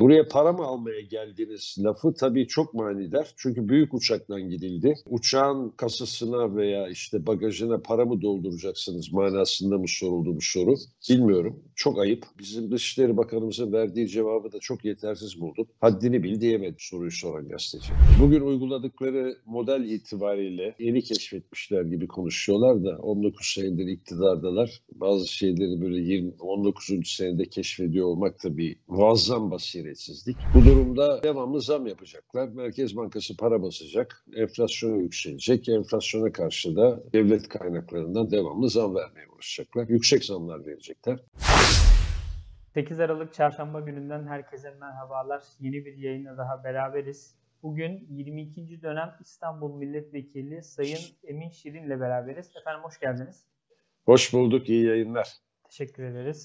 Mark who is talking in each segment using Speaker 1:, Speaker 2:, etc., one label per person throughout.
Speaker 1: Buraya para mı almaya geldiniz lafı tabii çok manidar. Çünkü büyük uçaktan gidildi. Uçağın kasasına veya işte bagajına para mı dolduracaksınız manasında mı soruldu bu soru? Bilmiyorum. Çok ayıp. Bizim Dışişleri Bakanımızın verdiği cevabı da çok yetersiz buldum. Haddini bil diyemedi soruyu soran gazeteci. Bugün uyguladıkları model itibariyle yeni keşfetmişler gibi konuşuyorlar da 19 senedir iktidardalar. Bazı şeyleri böyle 19. senede keşfediyor olmak da bir muazzam basiretsizlik. Bu durumda devamlı zam yapacaklar. Merkez Bankası para basacak, enflasyon yükselecek. Enflasyona karşı da devlet kaynaklarından devamlı zam vermeye uğraşacaklar. Yüksek zamlar verecekler.
Speaker 2: 8 Aralık Çarşamba gününden herkese merhabalar. Yeni bir yayınla daha beraberiz. Bugün 22. dönem İstanbul Milletvekili Sayın Emin Şirin'le beraberiz. Efendim hoş geldiniz.
Speaker 1: Hoş bulduk, iyi yayınlar.
Speaker 2: Teşekkür ederiz.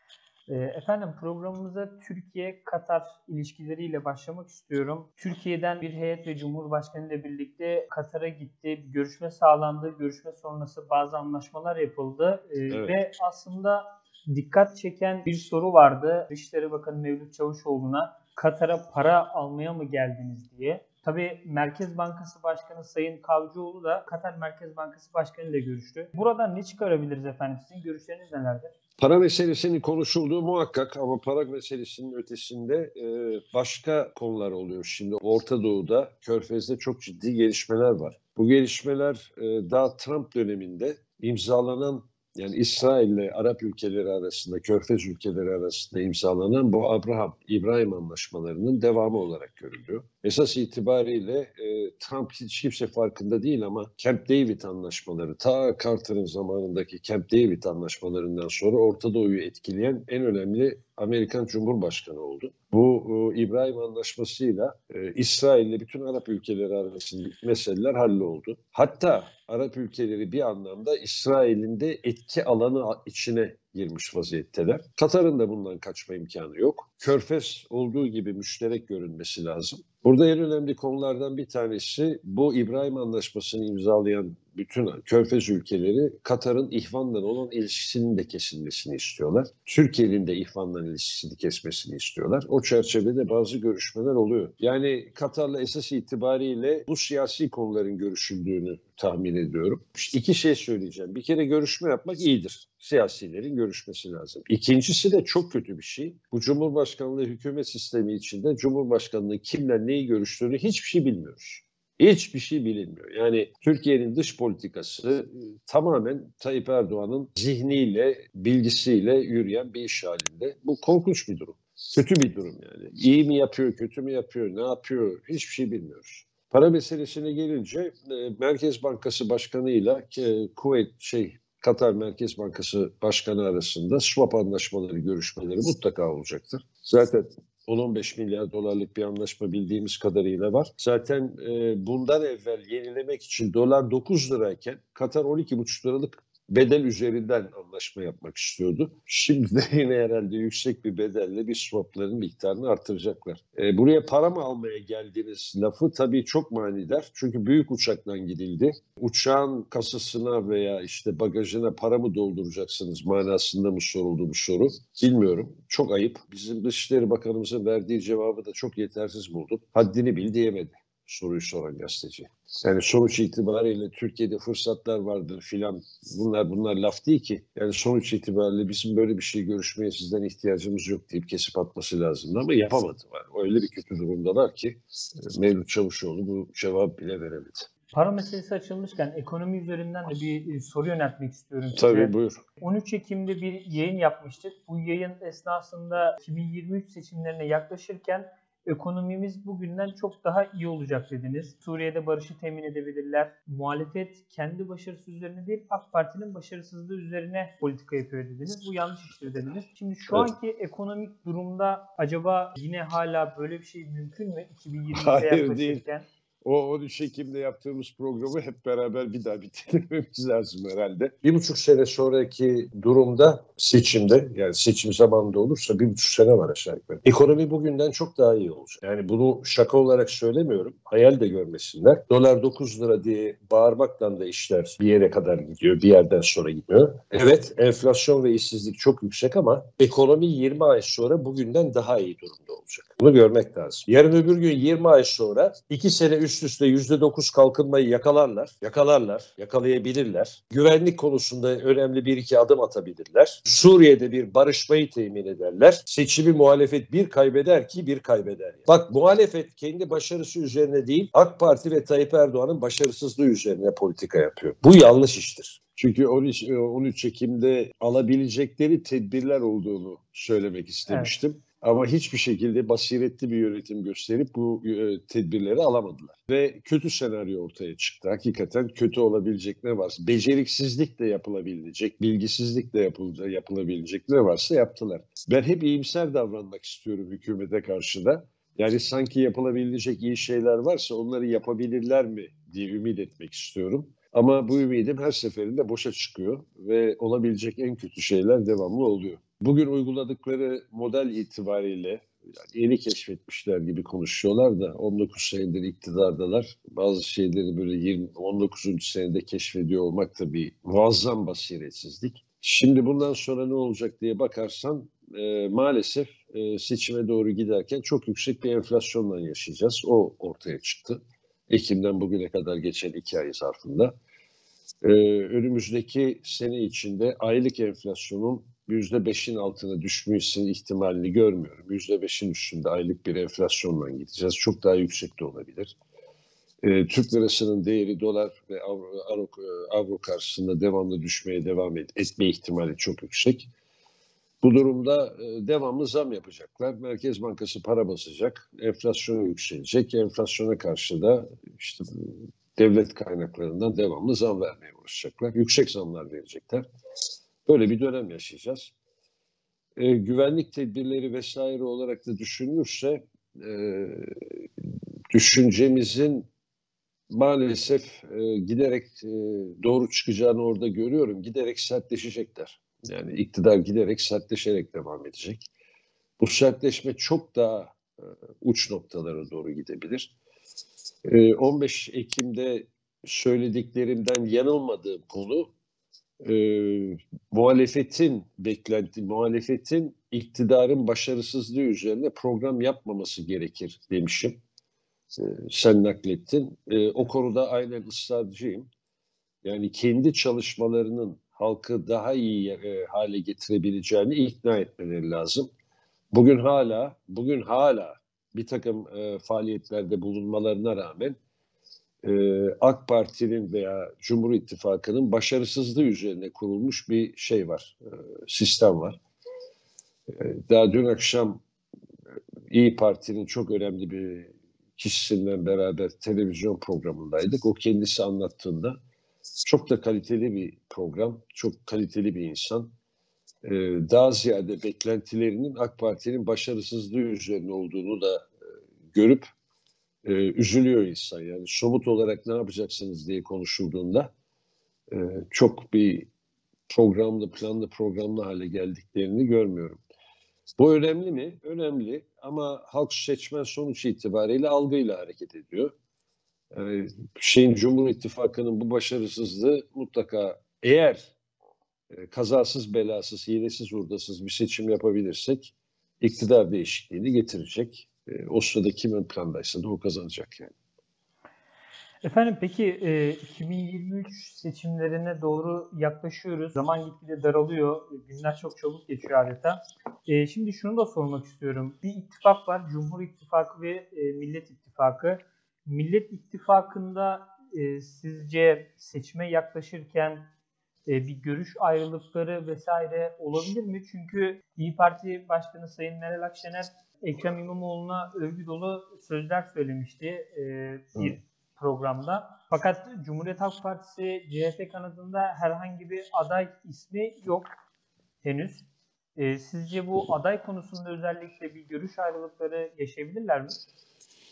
Speaker 2: Efendim programımıza Türkiye-Katar ilişkileriyle başlamak istiyorum. Türkiye'den bir heyet ve Cumhurbaşkanı ile birlikte Katar'a gitti. Bir görüşme sağlandı. Görüşme sonrası bazı anlaşmalar yapıldı.
Speaker 1: Evet.
Speaker 2: Ve aslında dikkat çeken bir soru vardı. Dışişleri Bakanı Mevlüt Çavuşoğlu'na Katar'a para almaya mı geldiniz diye. Tabii Merkez Bankası Başkanı Sayın Kavcıoğlu da Katar Merkez Bankası Başkanı ile görüştü. Buradan ne çıkarabiliriz efendim? Sizin görüşleriniz nelerdir?
Speaker 1: Para meselesinin konuşulduğu muhakkak ama para meselesinin ötesinde başka konular oluyor. Şimdi Orta Doğu'da, Körfez'de çok ciddi gelişmeler var. Bu gelişmeler daha Trump döneminde imzalanan, yani İsrail ile Arap ülkeleri arasında, Körfez ülkeleri arasında imzalanan bu İbrahim anlaşmalarının devamı olarak görülüyor. Esas itibariyle Trump hiç kimse farkında değil ama Camp David anlaşmaları, ta Carter'ın zamanındaki Camp David anlaşmalarından sonra Orta Doğu'yu etkileyen en önemli Amerikan Cumhurbaşkanı oldu. Bu İbrahim Anlaşması'yla İsrail ile bütün Arap ülkeleri arasındaki meseleler halloldu. Hatta Arap ülkeleri bir anlamda İsrail'in de etki alanı içine girmiş vaziyetteler. Katar'ın da bundan kaçma imkanı yok. Körfez olduğu gibi müşterek görünmesi lazım. Burada en önemli konulardan bir tanesi bu İbrahim Anlaşması'nı imzalayan bütün Körfez ülkeleri Katar'ın İhvan'la olan ilişkisinin de kesilmesini istiyorlar. Türkiye'nin de İhvan'la ilişkisini kesmesini istiyorlar. O çerçevede bazı görüşmeler oluyor. Yani Katar'la esas itibariyle bu siyasi konuların görüşüldüğünü tahmin ediyorum. İşte iki şey söyleyeceğim. Bir kere görüşme yapmak iyidir. Siyasilerin görüşmesi lazım. İkincisi de çok kötü bir şey. Bu Cumhurbaşkanlığı hükümet sistemi içinde Cumhurbaşkanlığı kimle neyi görüştüğünü hiçbir şey bilmiyoruz. Hiçbir şey bilinmiyor. Yani Türkiye'nin dış politikası tamamen Tayyip Erdoğan'ın zihniyle, bilgisiyle yürüyen bir iş halinde. Bu korkunç bir durum. Kötü bir durum yani. İyi mi yapıyor, kötü mü yapıyor, ne yapıyor hiçbir şey bilmiyoruz. Para meselesine gelince Merkez Bankası Başkanı ile Katar Merkez Bankası Başkanı arasında swap anlaşmaları, görüşmeleri mutlaka olacaktır. Zaten 10-15 milyar dolarlık bir anlaşma bildiğimiz kadarıyla var. Zaten bundan evvel yenilemek için dolar 9 lirayken Katar 12,5 liralık bedel üzerinden anlaşma yapmak istiyordu. Şimdi de yine herhalde yüksek bir bedelle bir swapların miktarını artıracaklar. Buraya para mı almaya geldiniz lafı tabii çok manidar. Çünkü büyük uçaktan gidildi. Uçağın kasasına veya işte bagajına para mı dolduracaksınız manasında mı soruldu bu soru? Bilmiyorum. Çok ayıp. Bizim Dışişleri Bakanımızın verdiği cevabı da çok yetersiz buldum. Haddini bil diyemedi soruyu soran gazeteci. Yani sonuç itibariyle Türkiye'de fırsatlar vardır filan, bunlar laf değil ki. Yani sonuç itibariyle bizim böyle bir şey görüşmeye sizden ihtiyacımız yok deyip kesip atması lazımdı ama yapamadı. Öyle bir kötü durumdalar ki Mevlüt Çavuşoğlu bu cevap bile veremedi.
Speaker 2: Para meselesi açılmışken ekonomi üzerinden de bir soru yöneltmek istiyorum size.
Speaker 1: Tabii buyur.
Speaker 2: 13 Ekim'de bir yayın yapmıştık. Bu yayın esnasında 2023 seçimlerine yaklaşırken ekonomimiz bugünden çok daha iyi olacak dediniz. Suriye'de barışı temin edebilirler. Muhalefet kendi başarısı üzerine değil AK Parti'nin başarısızlığı üzerine politika yapıyor dediniz. Bu yanlış iştir dediniz. Şimdi şu anki ekonomik durumda acaba yine hala böyle bir şey mümkün mü 2023'e yaklaşırken?
Speaker 1: Değil. O 13 Ekim'de yaptığımız programı hep beraber bir daha bitirmemiz lazım herhalde. 1,5 sene sonraki durumda seçimde, yani seçim zamanında olursa 1,5 sene var aşağı yukarı. Ekonomi bugünden çok daha iyi olacak. Yani bunu şaka olarak söylemiyorum. Hayal de görmesinler. Dolar 9 lira diye bağırmakla da işler bir yere kadar gidiyor. Bir yerden sonra gidiyor. Evet, enflasyon ve işsizlik çok yüksek ama ekonomi 20 ay sonra bugünden daha iyi durumda olacak. Bunu görmek lazım. Yarın öbür gün 20 ay sonra 2 sene üst üste %9 kalkınmayı yakalayabilirler. Güvenlik konusunda önemli bir iki adım atabilirler. Suriye'de bir barışmayı temin ederler. Seçimi muhalefet bir kaybeder ki bir kaybeder. Bak, muhalefet kendi başarısı üzerine değil, AK Parti ve Tayyip Erdoğan'ın başarısızlığı üzerine politika yapıyor. Bu yanlış iştir.
Speaker 2: Çünkü
Speaker 1: 13 Ekim'de alabilecekleri tedbirler olduğunu söylemek istemiştim. Evet. Ama hiçbir şekilde basiretli bir yönetim gösterip bu tedbirleri alamadılar. Ve kötü senaryo ortaya çıktı. Hakikaten kötü olabilecek ne varsa, beceriksizlik de yapılabilecek, bilgisizlik de yapılabilecek ne varsa yaptılar. Ben hep iyimser davranmak istiyorum hükümete karşı da. Yani sanki yapılabilecek iyi şeyler varsa onları yapabilirler mi diye ümit etmek istiyorum. Ama bu ümidim her seferinde boşa çıkıyor ve olabilecek en kötü şeyler devamlı oluyor. Bugün uyguladıkları model itibariyle yani yeni keşfetmişler gibi konuşuyorlar da 19 senedir iktidardalar. Bazı şeyleri böyle 19. senede keşfediyor olmak da bir muazzam basiretsizlik. Şimdi bundan sonra ne olacak diye bakarsan maalesef seçime doğru giderken çok yüksek bir enflasyonla yaşayacağız. O ortaya çıktı. Ekim'den bugüne kadar geçen 2 ay zarfında. Önümüzdeki sene içinde aylık enflasyonun %5'in altına düşmesinin ihtimalini görmüyorum. %5'in üstünde aylık bir enflasyonla gideceğiz. Çok daha yüksek de olabilir. Türk lirasının değeri dolar ve avro karşısında devamlı düşmeye devam etme ihtimali çok yüksek. Bu durumda devamlı zam yapacaklar. Merkez Bankası para basacak, enflasyon yükselecek. Enflasyona karşı da işte devlet kaynaklarından devamlı zam vermeye uğraşacaklar. Yüksek zamlar verecekler. Böyle bir dönem yaşayacağız. Güvenlik tedbirleri vesaire olarak da düşünülürse düşüncemizin maalesef giderek doğru çıkacağını orada görüyorum. Giderek sertleşecekler. Yani iktidar giderek sertleşerek devam edecek. Bu sertleşme çok daha uç noktalara doğru gidebilir. 15 Ekim'de söylediklerimden yanılmadığım konu muhalefetin iktidarın başarısızlığı üzerine program yapmaması gerekir demişim. Sen naklettin. O konuda aynen ısrarcıyım. Yani kendi çalışmalarının halkı daha iyi hale getirebileceğini ikna etmeleri lazım. Bugün hala bir takım faaliyetlerde bulunmalarına rağmen AK Parti'nin veya Cumhur İttifakı'nın başarısızlığı üzerine kurulmuş bir şey var, sistem var. Daha dün akşam İyi Parti'nin çok önemli bir kişisiyle beraber televizyon programındaydık. O kendisi anlattığında çok da kaliteli bir program, çok kaliteli bir insan. Daha ziyade beklentilerinin AK Parti'nin başarısızlığı üzerine olduğunu da görüp üzülüyor insan. Yani somut olarak ne yapacaksınız diye konuşulduğunda çok bir planlı programlı hale geldiklerini görmüyorum. Bu önemli mi? Önemli ama halk seçmen sonuç itibariyle algıyla hareket ediyor. Cumhur İttifakı'nın bu başarısızlığı mutlaka eğer kazasız belasız, hilesiz hurdasız bir seçim yapabilirsek iktidar değişikliğini getirecek. O sırada kim ön plandaysa da o kazanacak yani.
Speaker 2: Efendim peki 2023 seçimlerine doğru yaklaşıyoruz. Zaman gitgide daralıyor. Günler çok çabuk geçiyor adeta. Şimdi şunu da sormak istiyorum. Bir ittifak var. Cumhur İttifakı ve Millet İttifakı. Millet İttifakı'nda sizce seçime yaklaşırken bir görüş ayrılıkları vesaire olabilir mi? Çünkü İYİ Parti Başkanı Sayın Meral Akşener Ekrem İmamoğlu'na övgü dolu sözler söylemişti bir programda. Fakat Cumhuriyet Halk Partisi CHP kanadında herhangi bir aday ismi yok henüz. Sizce bu aday konusunda özellikle bir görüş ayrılıkları yaşayabilirler mi?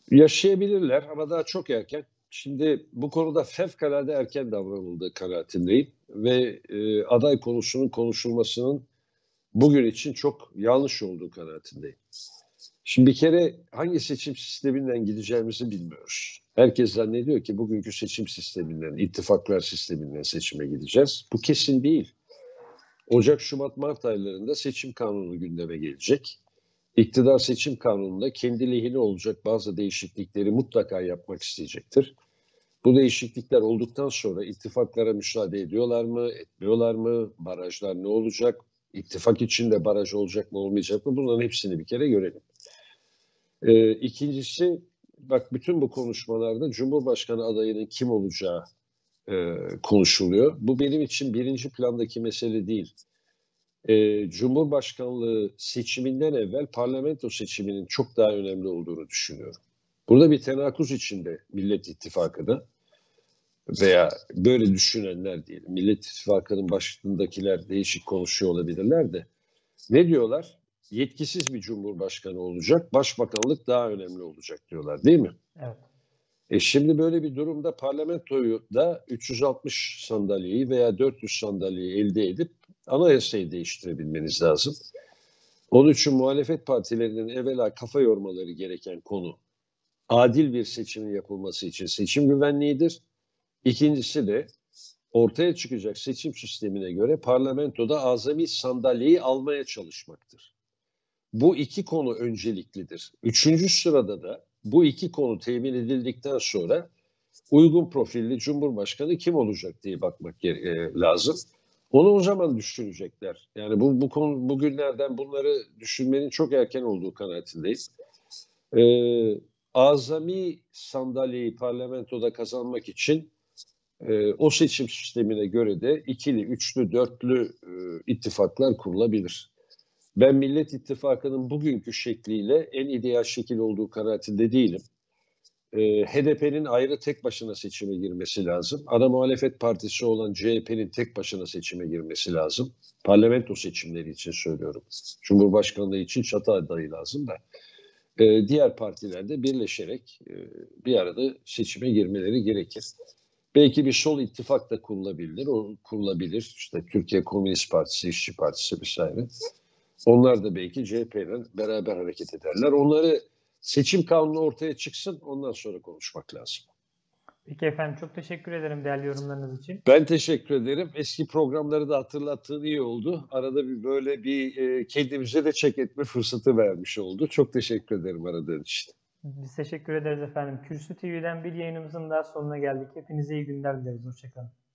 Speaker 1: Yaşayabilirler ama daha çok erken. Şimdi bu konuda fevkalade erken davranıldığı kanaatindeyim ve aday konusunun konuşulmasının bugün için çok yanlış olduğu kanaatindeyim. Şimdi bir kere hangi seçim sisteminden gideceğimizi bilmiyoruz. Herkes zannediyor ki bugünkü seçim sisteminden, ittifaklar sisteminden seçime gideceğiz. Bu kesin değil. Ocak, Şubat, Mart aylarında seçim kanunu gündeme gelecek. İktidar seçim kanununda kendi lehine olacak bazı değişiklikleri mutlaka yapmak isteyecektir. Bu değişiklikler olduktan sonra ittifaklara müsaade ediyorlar mı, etmiyorlar mı, barajlar ne olacak, ittifak içinde baraj olacak mı, olmayacak mı, bunların hepsini bir kere görelim. İkincisi, bak bütün bu konuşmalarda Cumhurbaşkanı adayının kim olacağı konuşuluyor. Bu benim için birinci plandaki mesele değil. Cumhurbaşkanlığı seçiminden evvel parlamento seçiminin çok daha önemli olduğunu düşünüyorum. Burada bir tenakuz içinde Millet İttifakı'da veya böyle düşünenler diyelim. Millet İttifakı'nın başlığındakiler değişik konuşuyor olabilirler de. Ne diyorlar? Yetkisiz bir cumhurbaşkanı olacak, başbakanlık daha önemli olacak diyorlar, değil mi?
Speaker 2: Evet.
Speaker 1: Şimdi böyle bir durumda parlamentoyu da 360 sandalyeyi veya 400 sandalyeyi elde edip anayasayı değiştirebilmeniz lazım. Onun için muhalefet partilerinin evvela kafa yormaları gereken konu adil bir seçimin yapılması için seçim güvenliğidir. İkincisi de ortaya çıkacak seçim sistemine göre parlamentoda azami sandalyeyi almaya çalışmaktır. Bu iki konu önceliklidir. Üçüncü sırada da bu iki konu temin edildikten sonra uygun profilli cumhurbaşkanı kim olacak diye bakmak lazım. Onu o zaman düşünecekler. Yani bu konu bugünlerden bunları düşünmenin çok erken olduğu kanaatindeyiz. Azami sandalyeyi parlamentoda kazanmak için o seçim sistemine göre de ikili, üçlü, dörtlü ittifaklar kurulabilir. Ben Millet İttifakı'nın bugünkü şekliyle en ideal şekil olduğu kanaatinde değilim. HDP'nin ayrı tek başına seçime girmesi lazım. Ana muhalefet partisi olan CHP'nin tek başına seçime girmesi lazım. Parlamento seçimleri için söylüyorum. Cumhurbaşkanlığı için çatı adayı lazım da. Diğer partiler de birleşerek bir arada seçime girmeleri gerekir. Belki bir sol ittifak da kurulabilir. O kurulabilir. İşte Türkiye Komünist Partisi, İşçi Partisi vesaire. Onlar da belki CHP'yle beraber hareket ederler. Onları seçim kanunu ortaya çıksın, ondan sonra konuşmak lazım.
Speaker 2: Peki efendim, çok teşekkür ederim değerli yorumlarınız için.
Speaker 1: Ben teşekkür ederim. Eski programları da hatırlattığın iyi oldu. Arada bir böyle kendimize de çek etme fırsatı vermiş oldu. Çok teşekkür ederim aradığın için.
Speaker 2: Biz teşekkür ederiz efendim. Kürsü TV'den bir yayınımızın daha sonuna geldik. Hepinize iyi günler dileriz. Hoşçakalın.